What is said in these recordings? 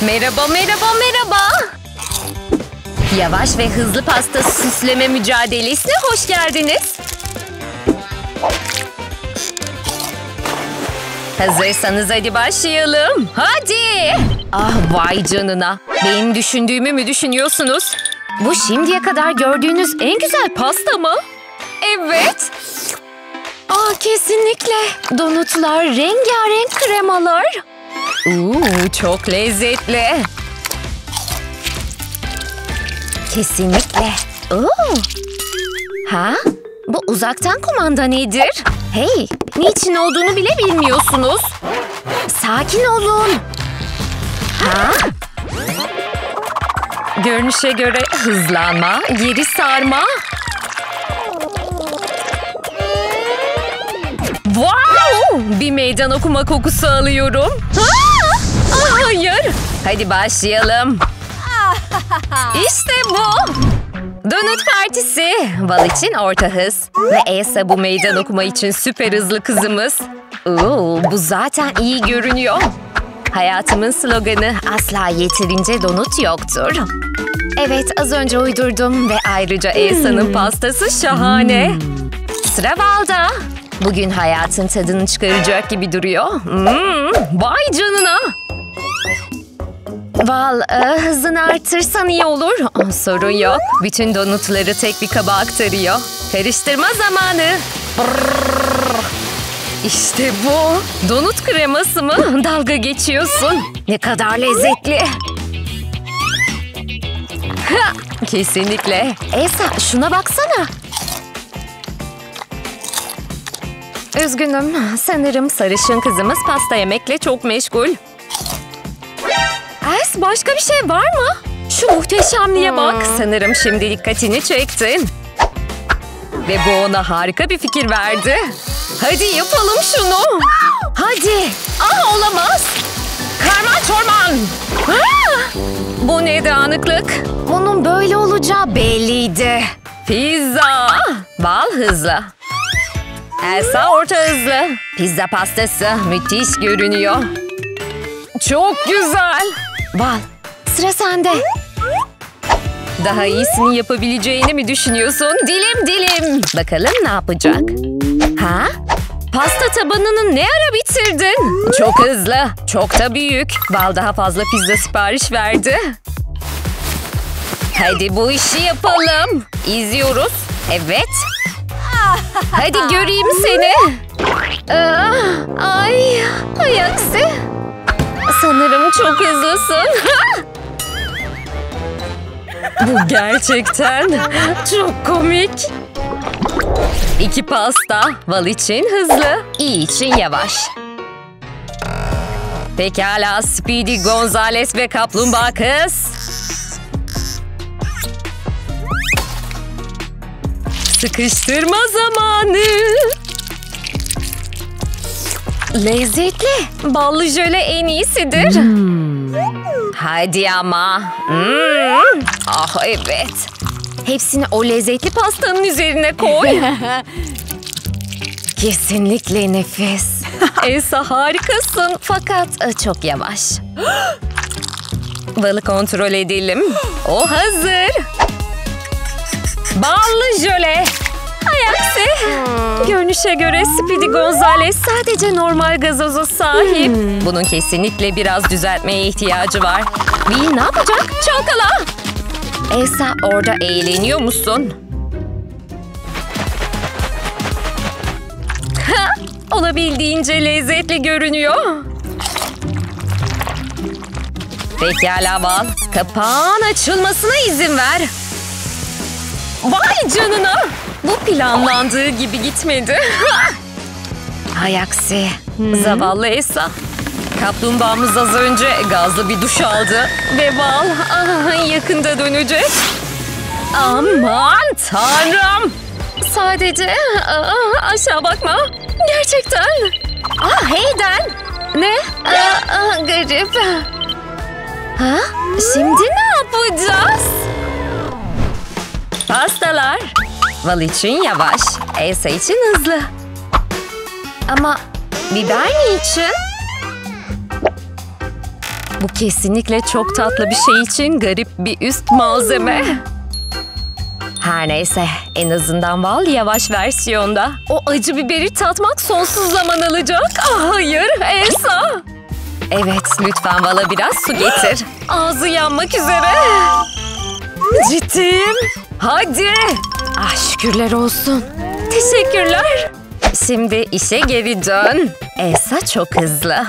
Merhaba, merhaba, merhaba. Yavaş ve hızlı pasta süsleme mücadelesine hoş geldiniz. Hazırsanız hadi başlayalım. Hadi. Ah vay canına. Benim düşündüğümü mü düşünüyorsunuz? Bu şimdiye kadar gördüğünüz en güzel pasta mı? Evet. Ah kesinlikle. Donutlar, rengarenk kremalar. Çok lezzetli. Kesinlikle. Ha? Bu uzaktan kumanda nedir? Hey, niçin olduğunu bile bilmiyorsunuz. Sakin olun. Ha? Görünüşe göre hızlanma, geri sarma. Wow! Bir meydan okuma kokusu alıyorum. Hayır. Hadi başlayalım. İşte bu. Donut partisi. Val için orta hız. Ve Elsa bu meydan okuma için süper hızlı kızımız. Bu zaten iyi görünüyor. Hayatımın sloganı asla yeterince donut yoktur. Evet az önce uydurdum ve ayrıca Elsa'nın pastası şahane. Sıra Val'da. Bugün hayatın tadını çıkaracak gibi duruyor. Vay canına. Val, hızını artırsan iyi olur. Sorun yok. Bütün donutları tek bir kaba aktarıyor. Karıştırma zamanı. İşte bu. Donut kreması mı? Dalga geçiyorsun. Ne kadar lezzetli. Kesinlikle. Elsa şuna baksana. Üzgünüm. Sanırım sarışın kızımız pasta yemekle çok meşgul. Başka bir şey var mı? Şu muhteşemliğe bak. Sanırım şimdi dikkatini çektin. Ve bu ona harika bir fikir verdi. Hadi yapalım şunu. Hadi. Olamaz. Karman çorman. Bu ne dağınıklık? Bunun böyle olacağı belliydi. Pizza. Val hızlı. Elsa orta hızlı. Pizza pastası müthiş görünüyor. Çok güzel. Val, sıra sende. Daha iyisini yapabileceğini mi düşünüyorsun? Dilim. Bakalım ne yapacak? Ha? Pasta tabanını ne ara bitirdin? Çok hızlı, çok da büyük. Val daha fazla pizza sipariş verdi. Hadi bu işi yapalım. İzliyoruz. Evet. Hadi göreyim seni. Ay aksi. Sanırım çok hızlısın. Bu gerçekten çok komik. 2 pasta. Val için hızlı, iyi için yavaş. Pekala Speedy Gonzales ve Kaplumbağa Kız. Sıkıştırma zamanı. Lezzetli. Ballı jöle en iyisidir. Hadi ama. Ah evet. Hepsini o lezzetli pastanın üzerine koy. Kesinlikle nefis. Elsa harikasın fakat çok yavaş. Balı kontrol edelim. O hazır. Ballı jöle. Aksi. Görünüşe göre Speedy Gonzales sadece normal gazoza sahip. Bunun kesinlikle biraz düzeltmeye ihtiyacı var. Will ne yapacak? Çalkala. Elsa orada eğleniyor musun? Olabildiğince lezzetli görünüyor. Pekala Val. Kapağın açılmasına izin ver. Vay canına. Bu planlandığı gibi gitmedi. Hay aksi. Zavallı Elsa. Kaplumbağamız az önce gazlı bir duş aldı. Ve Val yakında dönecek. Aman tanrım. Sadece aşağı bakma. Gerçekten. Heyden. Ne? Garip. Şimdi ne yapacağız? Pastalar. Val için yavaş. Elsa için hızlı. Ama biber niçin? Bu kesinlikle çok tatlı bir şey için garip bir üst malzeme. Her neyse, en azından Val yavaş versiyonda. O acı biberi tatmak sonsuz zaman alacak. Ah hayır, Elsa. Evet, lütfen Val'a biraz su getir. Ağzı yanmak üzere. Ciddiyim. Hadi. Ah şükürler olsun. Teşekkürler. Şimdi işe geri dön. Elsa çok hızlı.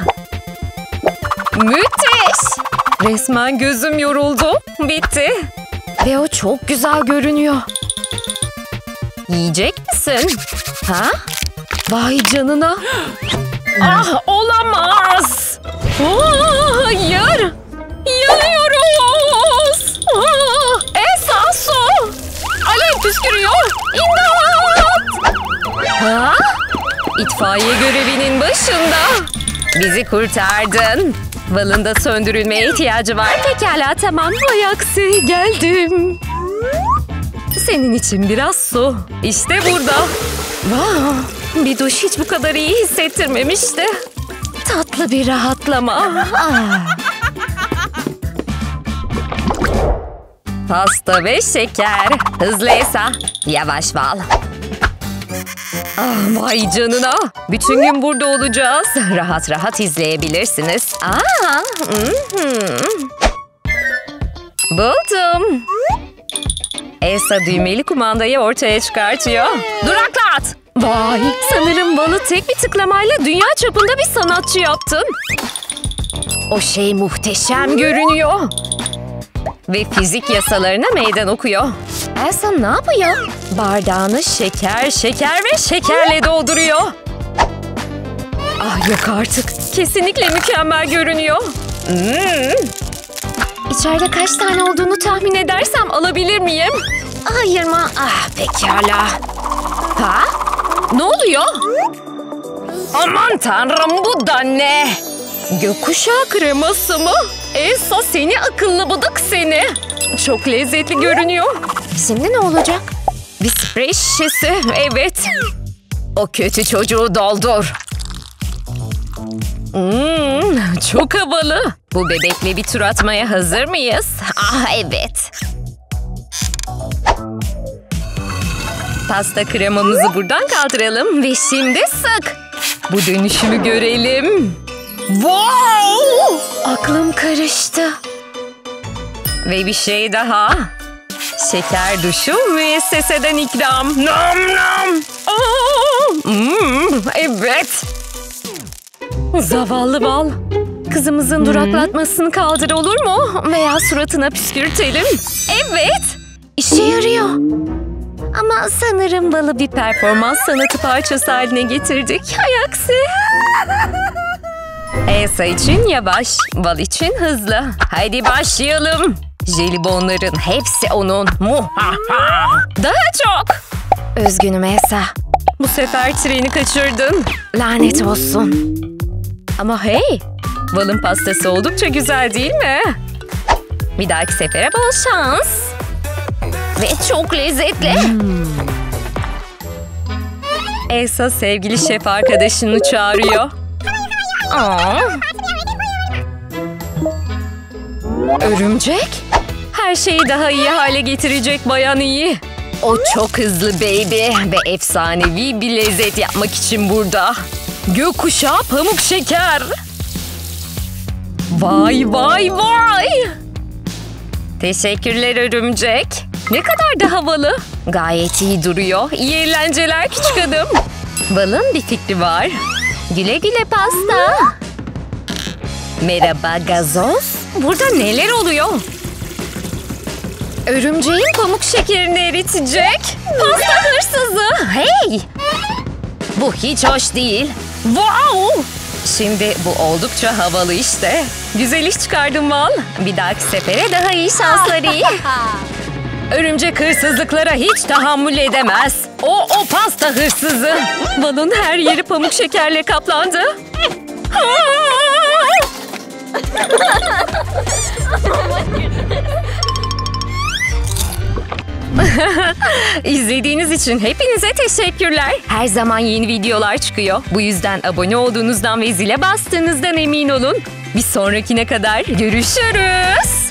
Müthiş. Resmen gözüm yoruldu. Bitti. Ve o çok güzel görünüyor. Yiyecek misin? Ha? Vay canına. Ah olamaz. Hayır. Yanıyoruz. Elsa su. Alev püskürüyor. İmdat. Ha? İtfaiye görevinin başında. Bizi kurtardın. Val'ın da söndürülmeye ihtiyacı var. Pekala tamam. Vay aksi geldim. Senin için biraz su. İşte burada. Wow. Bir duş hiç bu kadar iyi hissettirmemişti. Tatlı bir rahatlama. Pasta ve şeker. Hızlı Elsa. Yavaş Val. Ah, vay canına. Bütün gün burada olacağız. Rahat rahat izleyebilirsiniz. Buldum. Elsa düğmeli kumandayı ortaya çıkartıyor. Duraklat. Vay, sanırım Val'ı tek bir tıklamayla dünya çapında bir sanatçı yaptın. O şey muhteşem görünüyor. Ve fizik yasalarına meydan okuyor. Elsa ne yapıyor? Bardağını şeker ve şekerle dolduruyor. Ah yok artık. Kesinlikle mükemmel görünüyor. İçeride kaç tane olduğunu tahmin edersem alabilir miyim? Hayır mı? Ah pekala. Ha? Ne oluyor? Aman tanrım bu da ne? Gökkuşağı kreması mı? Elsa seni akıllı bıdık seni. Çok lezzetli görünüyor. Şimdi ne olacak? Bir sprey şişesi. Evet. O kötü çocuğu doldur. Çok havalı. Bu bebekle bir tur atmaya hazır mıyız? Ah evet. Pasta kremamızı buradan kaldıralım ve şimdi sık. Bu dönüşümü görelim. Wow! Aklım karıştı. Ve bir şey daha. Şeker duşu müesseseden ikram. Nam nam. Evet. Zavallı Val. Kızımızın duraklatmasını kaldır olur mu? Veya suratına püskürtelim. Evet. İşe yarıyor. Ama sanırım Val'ı bir performans sanatı parçası haline getirdik. Hay aksi. Elsa için yavaş, Val için hızlı. Haydi başlayalım. Jelibonların hepsi onun. Daha çok. Üzgünüm Elsa. Bu sefer treni kaçırdın. Lanet olsun. Ama hey, Val'ın pastası oldukça güzel değil mi? Bir dahaki sefere bol şans. Ve çok lezzetli. Elsa sevgili şef arkadaşını çağırıyor. Örümcek? Her şeyi daha iyi hale getirecek bayan iyi. O çok hızlı baby ve efsanevi bir lezzet yapmak için burada. Gökkuşağı pamuk şeker. Vay vay vay. Teşekkürler örümcek. Ne kadar da havalı. Gayet iyi duruyor. İyi eğlenceler küçük adam. Val'ın bir fikri var. Güle güle pasta. Merhaba gazoz. Burada neler oluyor? Örümceğin pamuk şekerini eritecek. Pasta hırsızı. Hey! Bu hiç hoş değil. Wow! Şimdi bu oldukça havalı işte. Güzel iş çıkardın Val. Bir dahaki sefere daha iyi şanslar iyi. Örümcek hırsızlıklara hiç tahammül edemez. O pasta hırsızı. Val'ın her yeri pamuk şekerle kaplandı. İzlediğiniz için hepinize teşekkürler. Her zaman yeni videolar çıkıyor. Bu yüzden abone olduğunuzdan ve zile bastığınızdan emin olun. Bir sonrakine kadar görüşürüz.